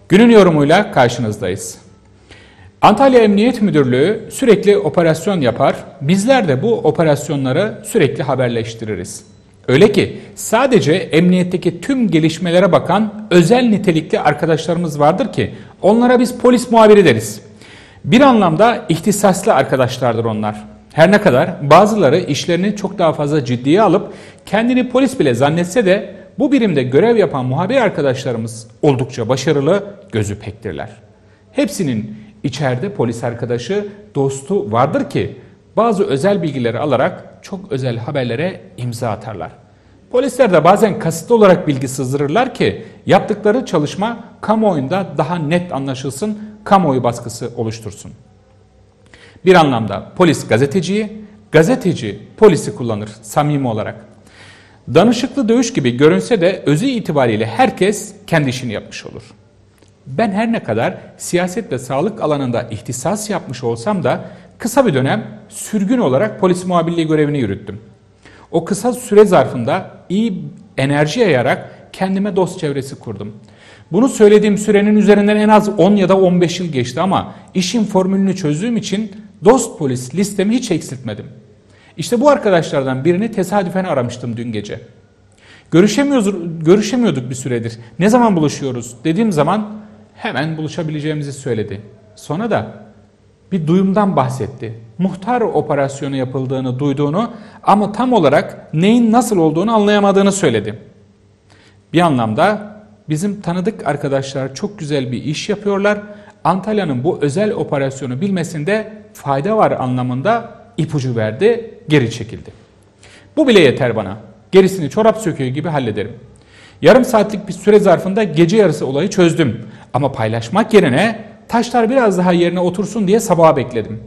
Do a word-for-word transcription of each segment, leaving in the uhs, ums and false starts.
Günün yorumuyla karşınızdayız. Antalya Emniyet Müdürlüğü sürekli operasyon yapar, bizler de bu operasyonları sürekli haberleştiririz. Öyle ki sadece emniyetteki tüm gelişmelere bakan özel nitelikli arkadaşlarımız vardır ki onlara biz polis muhabiri deriz. Bir anlamda ihtisaslı arkadaşlardır onlar. Her ne kadar bazıları işlerini çok daha fazla ciddiye alıp kendini polis bile zannetse de bu birimde görev yapan muhabir arkadaşlarımız oldukça başarılı, gözü pektirler. Hepsinin içeride polis arkadaşı, dostu vardır ki bazı özel bilgileri alarak çok özel haberlere imza atarlar. Polisler de bazen kasıtlı olarak bilgi sızdırırlar ki yaptıkları çalışma kamuoyunda daha net anlaşılsın, kamuoyu baskısı oluştursun. Bir anlamda polis gazeteciyi, gazeteci polisi kullanır samimi olarak. Danışıklı dövüş gibi görünse de özü itibariyle herkes kendi işini yapmış olur. Ben her ne kadar siyaset ve sağlık alanında ihtisas yapmış olsam da kısa bir dönem sürgün olarak polis muhabirliği görevini yürüttüm. O kısa süre zarfında iyi enerji yayarak kendime dost çevresi kurdum. Bunu söylediğim sürenin üzerinden en az on ya da on beş yıl geçti ama işin formülünü çözdüğüm için dost polis listemi hiç eksiltmedim. İşte bu arkadaşlardan birini tesadüfen aramıştım dün gece. Görüşemiyoruz, görüşemiyorduk bir süredir. Ne zaman buluşuyoruz dediğim zaman hemen buluşabileceğimizi söyledi. Sonra da bir duyumdan bahsetti. Muhtar operasyonu yapıldığını duyduğunu ama tam olarak neyin nasıl olduğunu anlayamadığını söyledi. Bir anlamda bizim tanıdık arkadaşlar çok güzel bir iş yapıyorlar. Antalya'nın bu özel operasyonu bilmesinde fayda var anlamında ipucu verdi, geri çekildi. Bu bile yeter bana. Gerisini çorap söküğü gibi hallederim. Yarım saatlik bir süre zarfında gece yarısı olayı çözdüm. Ama paylaşmak yerine taşlar biraz daha yerine otursun diye sabaha bekledim.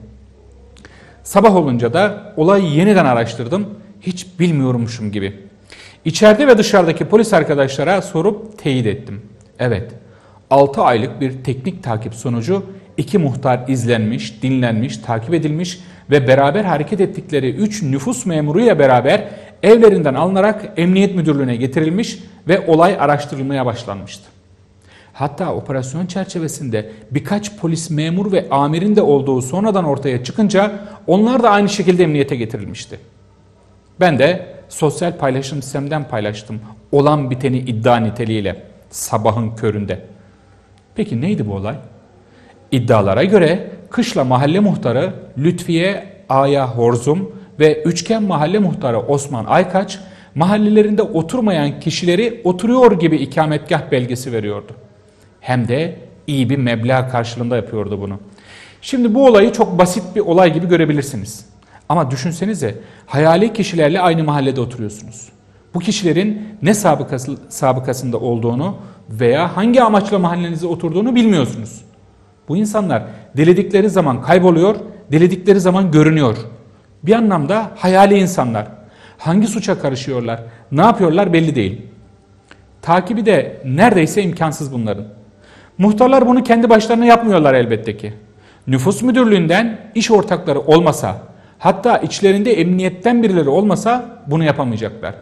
Sabah olunca da olayı yeniden araştırdım. Hiç bilmiyormuşum gibi. İçeride ve dışarıdaki polis arkadaşlara sorup teyit ettim. Evet, altı aylık bir teknik takip sonucu iki muhtar izlenmiş, dinlenmiş, takip edilmiş ve beraber hareket ettikleri üç nüfus memuruyla beraber evlerinden alınarak emniyet müdürlüğüne getirilmiş ve olay araştırılmaya başlanmıştı. Hatta operasyon çerçevesinde birkaç polis memur ve amirin de olduğu sonradan ortaya çıkınca onlar da aynı şekilde emniyete getirilmişti. Ben de sosyal paylaşım sistemden paylaştım olan biteni iddia niteliğiyle sabahın köründe. Peki neydi bu olay? İddialara göre Kışla Mahalle Muhtarı Lütfiye Aya Horzum ve Üçgen Mahalle Muhtarı Osman Aykaç mahallelerinde oturmayan kişileri oturuyor gibi ikametgah belgesi veriyordu. Hem de iyi bir meblağ karşılığında yapıyordu bunu. Şimdi bu olayı çok basit bir olay gibi görebilirsiniz. Ama düşünsenize hayali kişilerle aynı mahallede oturuyorsunuz. Bu kişilerin ne sabıkası, sabıkasında olduğunu veya hangi amaçla mahallenize oturduğunu bilmiyorsunuz. Bu insanlar diledikleri zaman kayboluyor, diledikleri zaman görünüyor. Bir anlamda hayali insanlar. Hangi suça karışıyorlar, ne yapıyorlar belli değil. Takibi de neredeyse imkansız bunların. Muhtarlar bunu kendi başlarına yapmıyorlar elbette ki. Nüfus müdürlüğünden iş ortakları olmasa, hatta içlerinde emniyetten birileri olmasa bunu yapamayacaklar.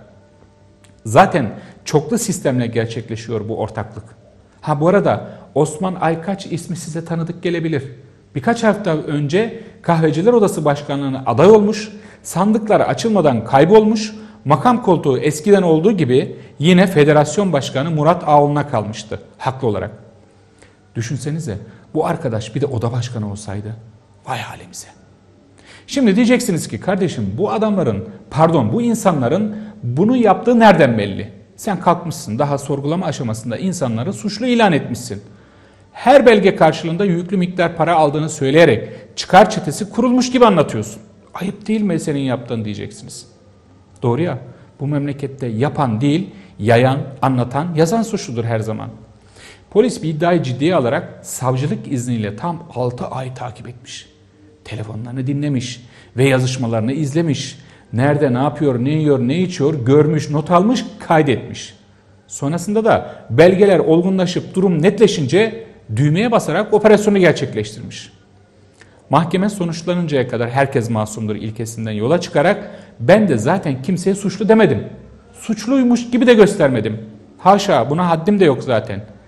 Zaten çoklu sistemle gerçekleşiyor bu ortaklık. Ha bu arada Osman Aykaç ismi size tanıdık gelebilir. Birkaç hafta önce Kahveciler Odası Başkanlığı'na aday olmuş, sandıklar açılmadan kaybolmuş, makam koltuğu eskiden olduğu gibi yine Federasyon Başkanı Murat Ağol'una kalmıştı haklı olarak. Düşünsenize bu arkadaş bir de oda başkanı olsaydı vay halimize. Şimdi diyeceksiniz ki kardeşim bu adamların pardon bu insanların bunu yaptığı nereden belli? Sen kalkmışsın daha sorgulama aşamasında insanları suçlu ilan etmişsin. Her belge karşılığında yüklü miktar para aldığını söyleyerek çıkar çetesi kurulmuş gibi anlatıyorsun. Ayıp değil mi senin yaptığın diyeceksiniz. Doğru ya, bu memlekette yapan değil, yayan, anlatan, yazan suçludur her zaman. Polis bir iddiayı ciddiye alarak savcılık izniyle tam altı ay takip etmiş. Telefonlarını dinlemiş ve yazışmalarını izlemiş. Nerede ne yapıyor, ne yiyor, ne içiyor görmüş, not almış, kaydetmiş. Sonrasında da belgeler olgunlaşıp durum netleşince düğmeye basarak operasyonu gerçekleştirmiş. Mahkeme sonuçlanıncaya kadar herkes masumdur ilkesinden yola çıkarak ben de zaten kimseye suçlu demedim. Suçluymuş gibi de göstermedim. Haşa, buna haddim de yok zaten.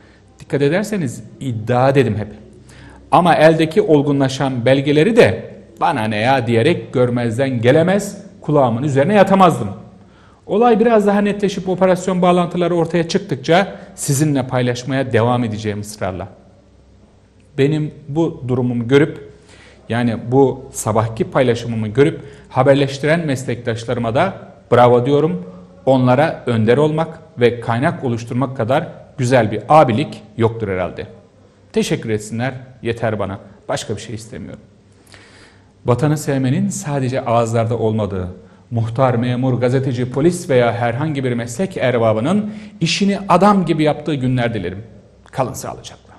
Dikkat ederseniz iddia dedim hep. Ama eldeki olgunlaşan belgeleri de bana ne ya diyerek görmezden gelemez, kulağımın üzerine yatamazdım. Olay biraz daha netleşip operasyon bağlantıları ortaya çıktıkça sizinle paylaşmaya devam edeceğim ısrarla. Benim bu durumumu görüp, yani bu sabahki paylaşımımı görüp haberleştiren meslektaşlarıma da bravo diyorum. Onlara önder olmak ve kaynak oluşturmak kadar güzel bir abilik yoktur herhalde. Teşekkür etsinler, yeter bana. Başka bir şey istemiyorum. Vatanı sevmenin sadece ağızlarda olmadığı, muhtar, memur, gazeteci, polis veya herhangi bir meslek erbabının işini adam gibi yaptığı günler dilerim. Kalın sağlıcakla.